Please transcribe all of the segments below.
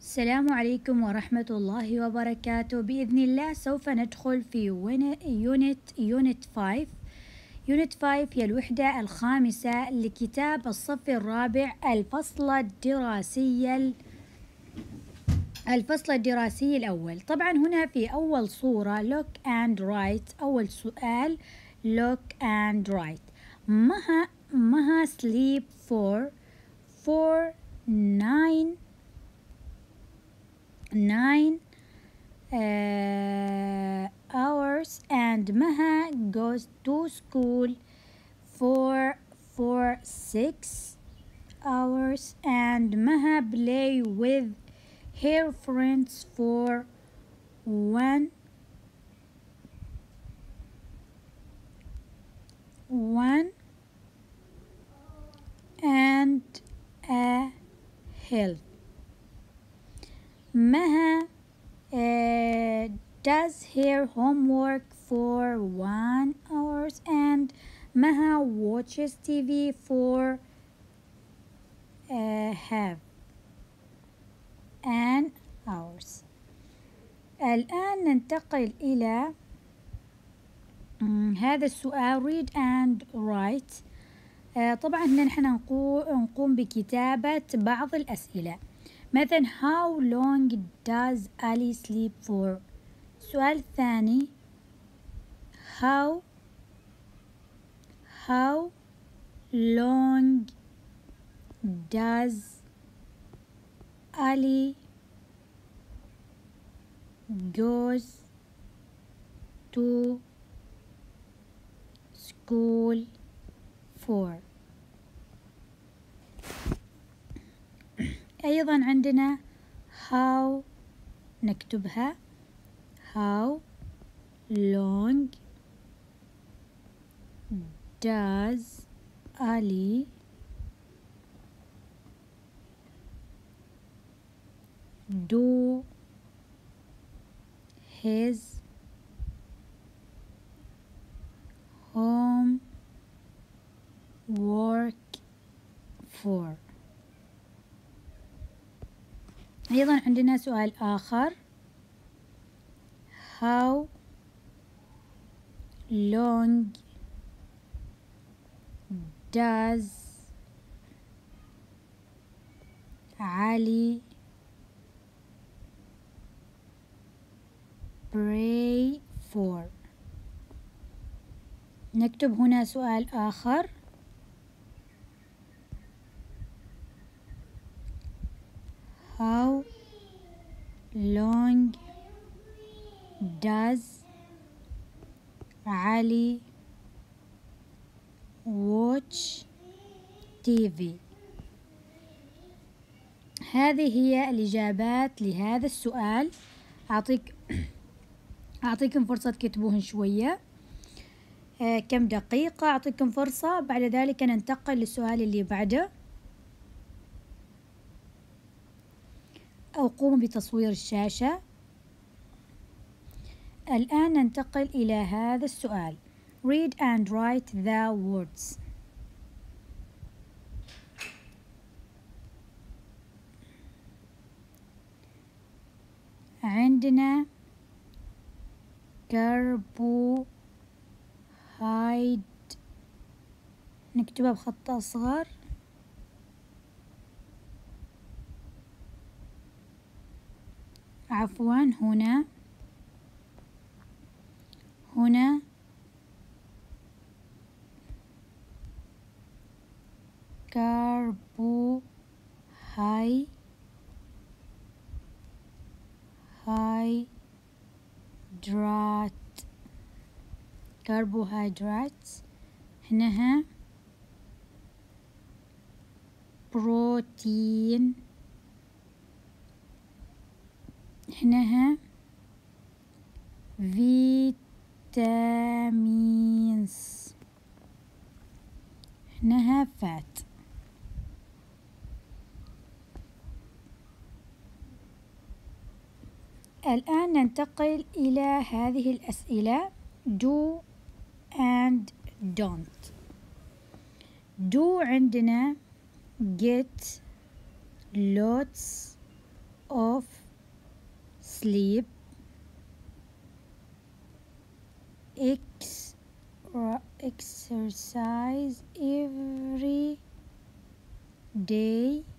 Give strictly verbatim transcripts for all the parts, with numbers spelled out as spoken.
السلام عليكم ورحمة الله وبركاته. بإذن الله سوف ندخل في يونت يونت خمسة. يونت خمسة هي الوحدة الخامسة لكتاب الصف الرابع الفصل الدراسي الفصل الدراسي الأول. طبعا هنا في أول صورة look and write. أول سؤال look and write. مها مها sleep for for nine nine uh, hours and Maha goes to school for for six hours and Maha play with her friends for one one and a half. Maha uh, does her homework for one hours and Maha watches T V for uh, half an hours. الآن ننتقل إلى هذا السؤال read and write. uh, طبعا نحن نقوم بكتابة بعض الأسئلة. مثلا how long does Ali sleep for. السؤال الثاني how how long does Ali goes to school for. أيضا عندنا how نكتبها how long does Ali do his homework for. أيضا عندنا سؤال آخر how long does Ali pray for. نكتب هنا سؤال آخر how long does Ali watch تي في. هذه هي الإجابات لهذا السؤال. أعطيك أعطيكم فرصة تكتبوهن شوية. آه كم دقيقة. أعطيكم فرصة. بعد ذلك ننتقل للسؤال اللي بعده أو قوموا بتصوير الشاشة. الآن ننتقل إلى هذا السؤال read and write the words. عندنا كربوهيد نكتبها بخط أصغر عفوا هنا هنا كربوهيد هيدرات كربوهيدرات هنا بروتين هنا فيتامينز هنا فات. الآن ننتقل إلى هذه الأسئلة do and don't. do عندنا get lots of sleep. Ex exercise every day.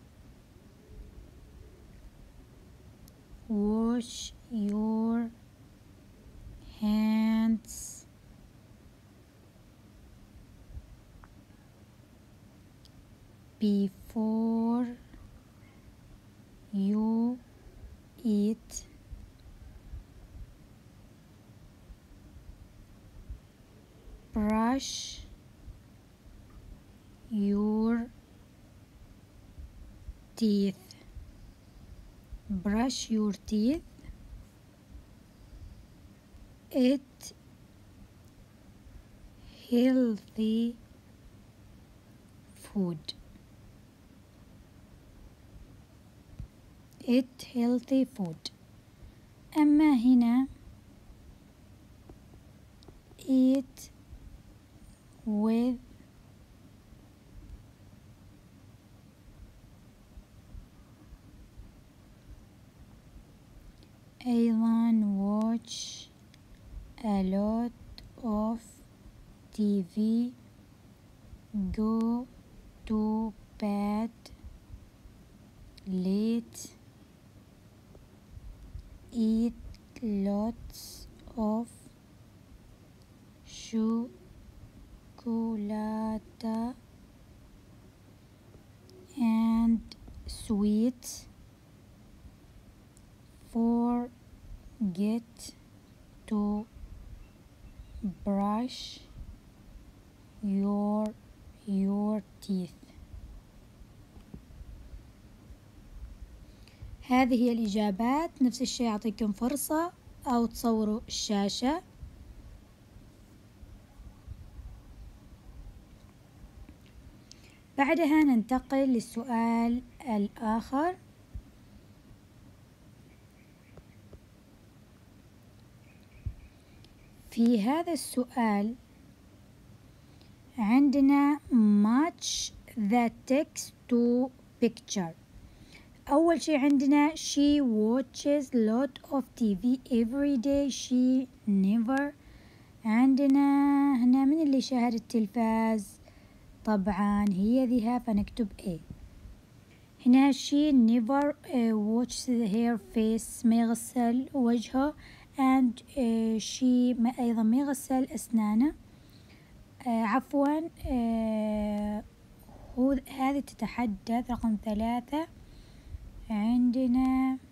Wash your hands before you eat. Brush your teeth. Brush your teeth. Eat healthy food. Eat healthy food. أما هنا eat with أيضا watch a lot of T V. Go to bed late. Eat lots of chocolate and sweets. Forget to brush your your teeth. هذه هي الإجابات. نفس الشيء أعطيكم فرصة أو تصوروا الشاشة. بعدها ننتقل للسؤال الآخر. في هذا السؤال عندنا match the text to picture. أول شيء عندنا she watches lot of T V every day. she never. عندنا هنا من اللي شاهد التلفاز؟ طبعا هي ذهاب، فنكتب A. هنا she never uh, washes her face، ما يغسل وجهه. and uh, she ما أيضا ما يغسل أسنانه. uh, عفوا uh, هو هذه تتحدث رقم ثلاثة. عندنا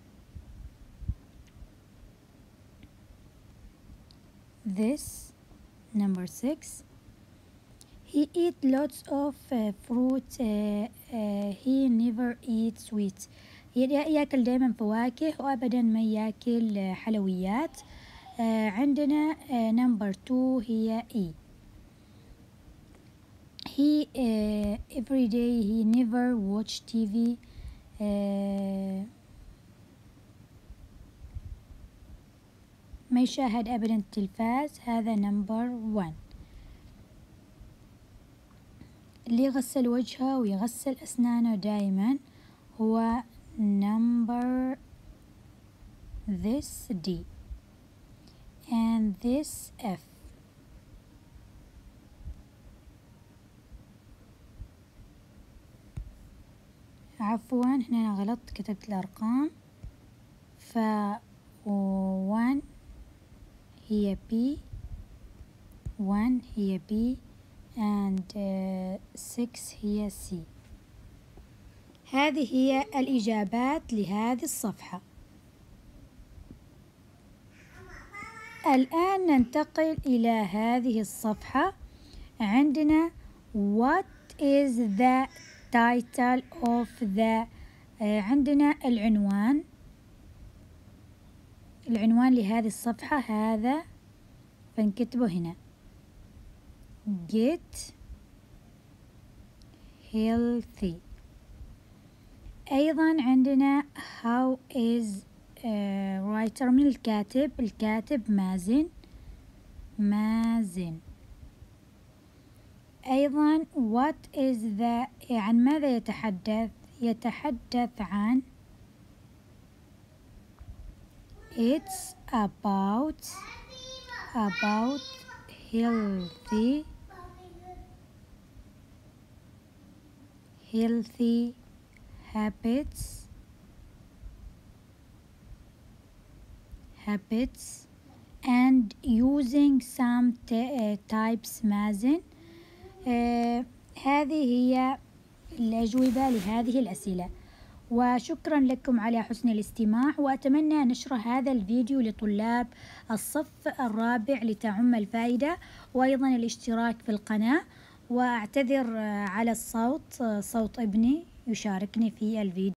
this number six. he eat lots of uh, fruit. uh, uh, he never eats sweets. يأكل دائما فواكه وأبدا ما يأكل حلويات. uh, عندنا uh, number two هي E. he uh, every day he never watch T V. uh, ما يشاهد أبدا التلفاز. هذا نمبر one. اللي يغسل وجهه ويغسل أسنانه دائما هو number this D and this F. عفوا هنا أنا غلط، كتبت الأرقام. ف one هي B، one هي B and uh, six هي C. هذه هي الإجابات لهذه الصفحة. الآن ننتقل إلى هذه الصفحة. عندنا what is the title of the uh, عندنا العنوان. العنوان لهذه الصفحة هذا، فنكتبه هنا get healthy. أيضا عندنا how is uh, writer من الكاتب. الكاتب مازن مازن. أيضا what is the عن ماذا يتحدث؟ يتحدث عن It's about about healthy healthy habits habits and using some types مازن. آه هذه هي الأجوبة لهذه الأسئلة، وشكرا لكم على حسن الاستماع، وأتمنى نشر هذا الفيديو لطلاب الصف الرابع لتعم الفائدة، وأيضا الاشتراك في القناة. وأعتذر على الصوت، صوت ابني يشاركني في الفيديو.